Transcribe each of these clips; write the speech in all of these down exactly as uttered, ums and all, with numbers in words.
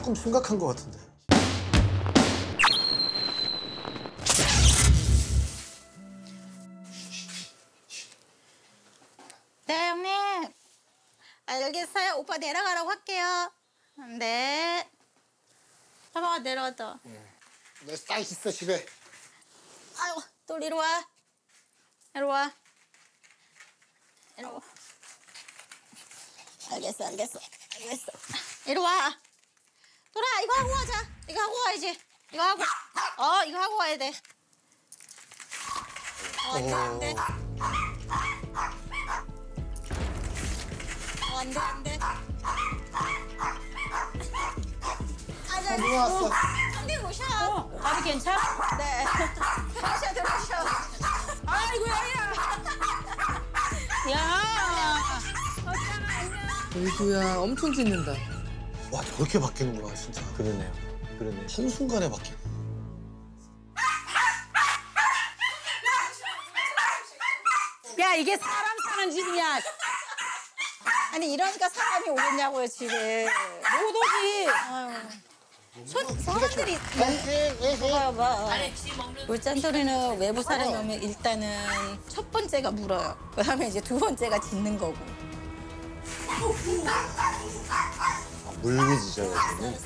조금 심각한 것 같은데. 네, 형님. 알겠어요. 오빠 내려가라고 할게요. 네. 봐봐, 내려왔다. 내 사이즈 있어, 집에. 아유, 또 이리 와. 이리 와. 이리 와. 알겠어, 알겠어. 알겠어. 이리 와. 돌아, 이거 하고 가자. 이거 하고 와야지. 이거 하고. 어, 이거 하고 와야 돼. 어, 이거 안 돼. 어, 안 돼, 안 돼. 아, 들어왔어. 형님 오셔. 어, 아비 괜찮아? 네. 들어오셔, 들어오셔. 아이고야, 야. 야. 아이고야, 엄청 짖는다. 와, 저렇게 바뀌는구나, 진짜. 그러네요. 그러네요. 한순간에 바뀌네. 야, 이게 사람 사는 집이야. 아니, 이러니까 사람이 오겠냐고요, 집에. 못 오지. 아유. 손, 사람들이 봐봐, 봐. 물잔돌이는 외부 사람이 오면 일단은 첫 번째가 물어요. 그다음에 이제 두 번째가 짖는 거고. 물리지죠, 여기는.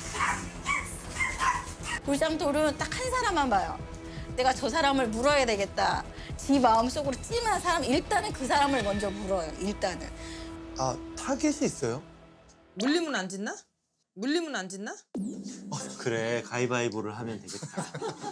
물장돌은 딱 한 사람만 봐요. 내가 저 사람을 물어야 되겠다. 지 마음속으로 찜한 사람, 일단은 그 사람을 먼저 물어요, 일단은. 아, 타겟이 있어요? 물리면 안 짖나? 물리면 안 짖나? 그래, 가위바위보를 하면 되겠다.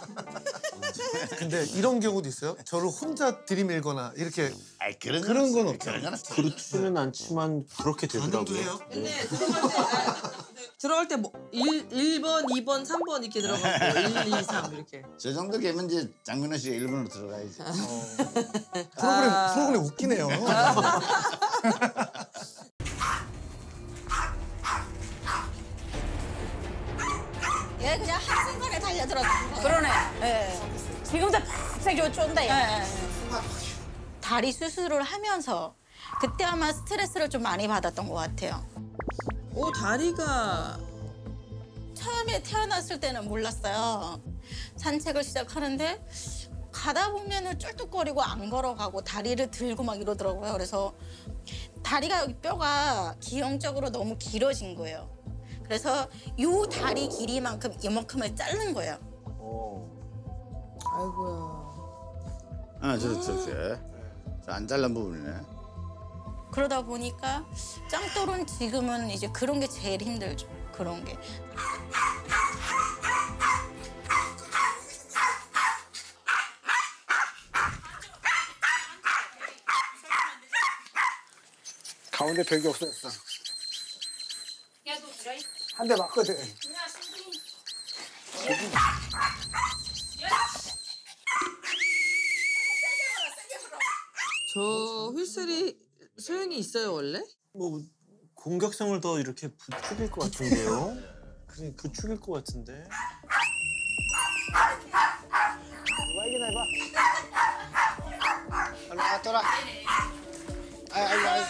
근데 이런 경우도 있어요? 저를 혼자 들이밀거나 이렇게. 아이 그런 그런 건 없죠. 없잖아요. 그런 건 없죠. 그렇지는 않지만 그렇게 되더라고요. 해요? 네. 들어갈 때, 들어갈 때 뭐, 일, 일 번, 이 번, 삼 번 이렇게 들어가고 일, 이, 삼 이렇게. 저 정도 되면 이제 장민호 씨가 일본으로 들어가야지. 프로그램, 아. 프로그램 웃기네요. 얘 그냥 한순간에 달려들었어. 그러네. 예. 지금도 팍 쫀다, 예, 야. 예. 다리 수술을 하면서 그때 아마 스트레스를 좀 많이 받았던 것 같아요. 오, 다리가. 처음에 태어났을 때는 몰랐어요. 산책을 시작하는데 가다 보면은 쩔뚝거리고 안 걸어가고 다리를 들고 막 이러더라고요. 그래서 다리가 뼈가 기형적으로 너무 길어진 거예요. 그래서 요 다리 길이만큼 이만큼을 자른 거예요. 어. 아이고야. 아, 저, 저, 저. 저안 잘란 부분이네. 그러다 보니까 짱돌은 지금은 이제 그런 게 제일 힘들죠. 그런 게. 가운데 벽이 없어졌어. 한 대 맞거든. 저 휠슬이 소용이 있어요, 원래? 뭐 공격성을 더 이렇게 부추길 것 같은데요? 그냥 부추길 것 같은데. 이기나 해봐. 얼른 왔더라. 아이, 아이, 아이.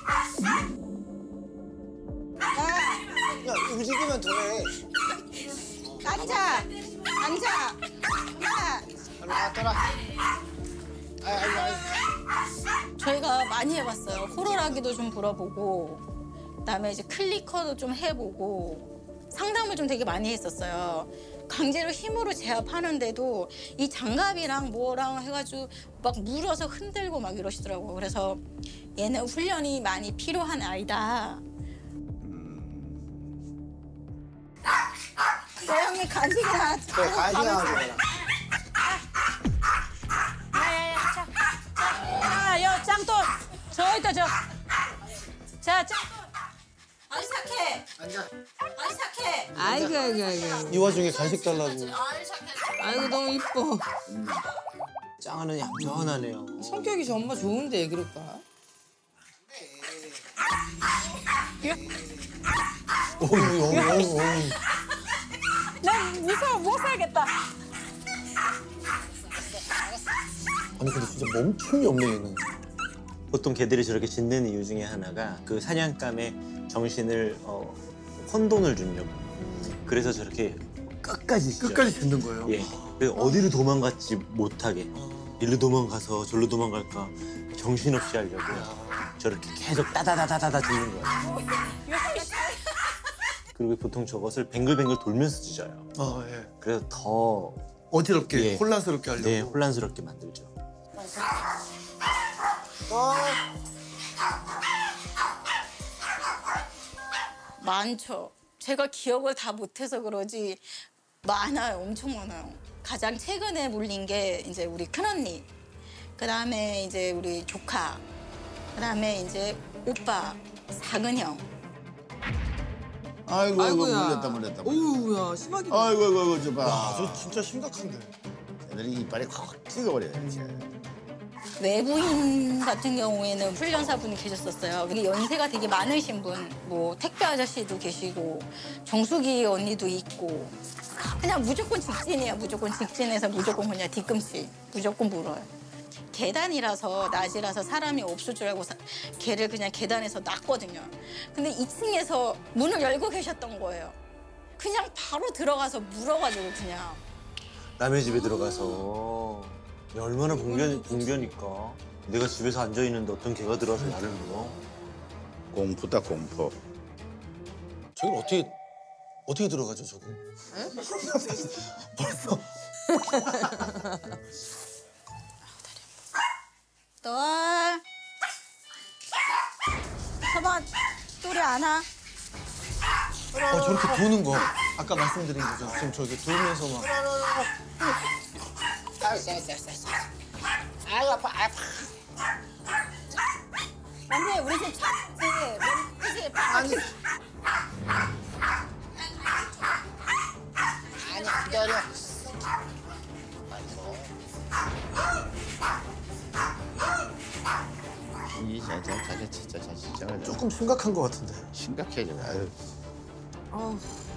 야, 움직이면 더 해. 앉아! 앉아! 야! 얼른 왔더라. 아이, 아이, 아이. 저희가 많이 해봤어요. 호루라기도 좀 불어보고 그다음에 이제 클리커도 좀 해보고 상담을 좀 되게 많이 했었어요. 강제로 힘으로 제압하는데도 이 장갑이랑 뭐랑 해가지고 막 물어서 흔들고 막 이러시더라고요. 그래서 얘는 훈련이 많이 필요한 아이다. 네, 형님 간식이나 그래, 가야지. 야야야, 자, 자, 야, 짱돌, 저 있다 저. 자, 짱돌. 아니 착해. 앉아. 아니 착해. 아이고 아이고 아이고. 이 와중에 간식 달라고. 아니 착해. 아이고 너무 이뻐. 짱은 얌전하네요. 성격이 저 엄마 좋은데 왜 그럴까? 오, 오, 오, 오. 난 무서워 못 살겠다. 아니 근데 진짜 멈춤이 없네 얘는. 보통 개들이 저렇게 짖는 이유 중에 하나가 그 사냥감의 정신을 어, 혼돈을 주려고. 그래서 저렇게 끝까지 짖어요. 끝까지 듣는 거예요. 예. 그래서 어디로 도망갔지 못하게 일로 도망가서 절로 도망갈까 정신없이 하려고 저렇게 계속 따다다다다다 짖는 거예요. 그리고 보통 저것을 뱅글뱅글 돌면서 짖어요. 아 예. 그래서 더 어지럽게 예. 혼란스럽게 하려고. 네, 혼란스럽게 만들죠. 많죠. 제가 기억을 다 못해서 그러지 많아요. 엄청 많아요. 가장 최근에 물린 게 이제 우리 큰언니, 그다음에 이제 우리 조카, 그다음에 이제 오빠, 작은 형. 아이고, 아이고, 아이고야. 물렸다, 물렸다. 오우야 심하게. 아이고, 아이고, 아이고, 저 봐. 와, 저 진짜 심각한데. 애들이 이빨이 콱 찍어버려, 이렇게. 외부인 같은 경우에는 훈련사분이 계셨었어요. 우리 연세가 되게 많으신 분, 뭐 택배 아저씨도 계시고 정수기 언니도 있고 그냥 무조건 직진이에요. 무조건 직진해서 무조건 그냥 뒤꿈치 무조건 물어요. 계단이라서 낮이라서 사람이 없을 줄 알고 사, 걔를 그냥 계단에서 놨거든요. 근데 이 층에서 문을 열고 계셨던 거예요. 그냥 바로 들어가서 물어가지고 그냥. 남의 집에 들어가서 얼마나 봉변, 봉변일까. 내가 집에서 앉아있는데 어떤 개가 들어와서 나를 물어. 공포다, 공포. 저기 어떻게 어떻게 들어가죠 저거? 벌써 널 저봐 또리 안 와. 어, 저렇게 도는 거 아까 말씀드린 거죠. 지금 저기 돌면서 막 아이고 아파 아파. 근데 우리 집 찾지. 우리 집 아니. 아니 기다려. 이, 자, 자, 자, 자, 자, 자, 진짜. 조금 심각한 것 같은데. 심각해, 저거. 아유. 어우.